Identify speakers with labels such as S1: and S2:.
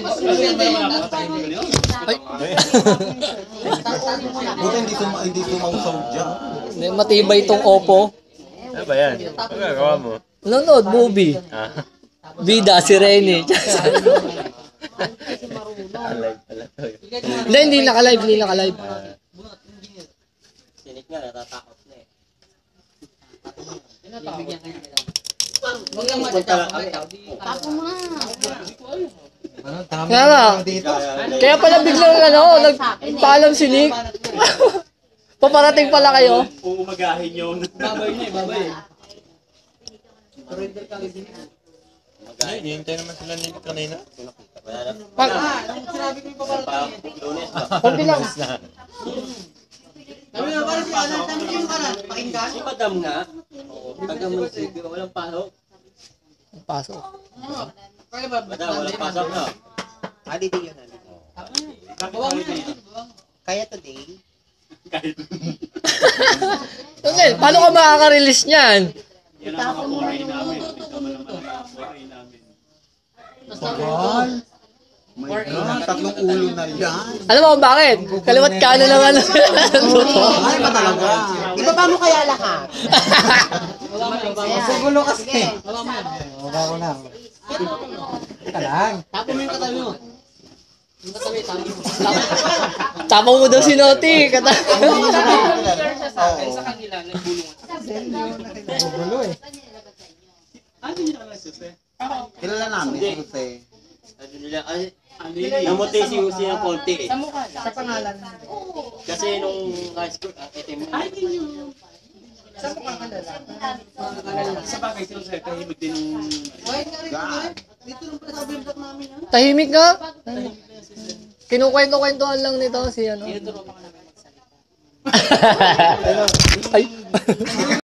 S1: Ay.
S2: Buti hindi sumausaw dyan.
S1: Matibay itong Oppo.
S3: Ano ba yan? Ano gagawa mo?
S1: Nanonood movie.
S3: Ah.
S1: Bida si Rene.
S3: Alive pala to.
S1: Hindi, hindi naka-live, hindi naka-live.
S3: Sinik nga, natatakot na eh.
S4: Huwag lang tapo mo na.
S1: Kaya nga, kaya pala biglang nagpaalam si Nick. Paparating pala kayo.
S3: Uumagahin yun.
S5: Babay na eh, babay.
S3: Ay, hihintay naman sila ni kanina.
S1: Pag,
S4: Sinabi ko yung paparating.
S3: Lunes ba?
S1: konti lang.
S4: Sabi na parang si Alan, sabi ko yung kanan, pakinggan.
S3: Si Madam nga. Taga Mansig, walang pasok.
S1: Pasok.
S4: Kaya ba?
S3: Madam, walang pasok na.
S6: Holiday yun.
S4: Bawang mo na.
S6: Kaya today,
S1: Okay, paano ka makaka-release niyan?
S5: Yan ang mga foray namin. Ito malaman ang foray namin.
S2: Tagal. My God, tatlong ulo na yan.
S1: Alam mo kung bakit? Kaliwat kanan ng ano.
S2: Ay, ba talaga?
S6: ibaba mo kaya lahat.
S2: Magulo kasi.
S4: Bawang mo yan.
S2: Wala ko na. Teka lang.
S4: Tapo mo yung katabi mo. Yung katabi, tapo mo.
S1: Tapang mo daw si Noti.
S5: Sa kanila, nagbulungan.
S2: Magulo eh.
S5: Ano yun ang nagsusi?
S2: Kilala namin si Jose.
S3: Ano nila, ay,
S5: Ano yun?
S3: namuti si Jose ng konti eh.
S4: Sa mukha. Sa pangalan.
S3: Kasi nung high school, itim.
S5: Ay, yun. Sa bagay, si Jose, tahimik din yung...
S4: Wait nga rin ito eh. Dito lang pala sa bimdak namin ha.
S1: Tahimik nga. Kinukwento-kwentuhan lang nito si ano.
S4: Tinuturo pa ka namin.
S1: Ay.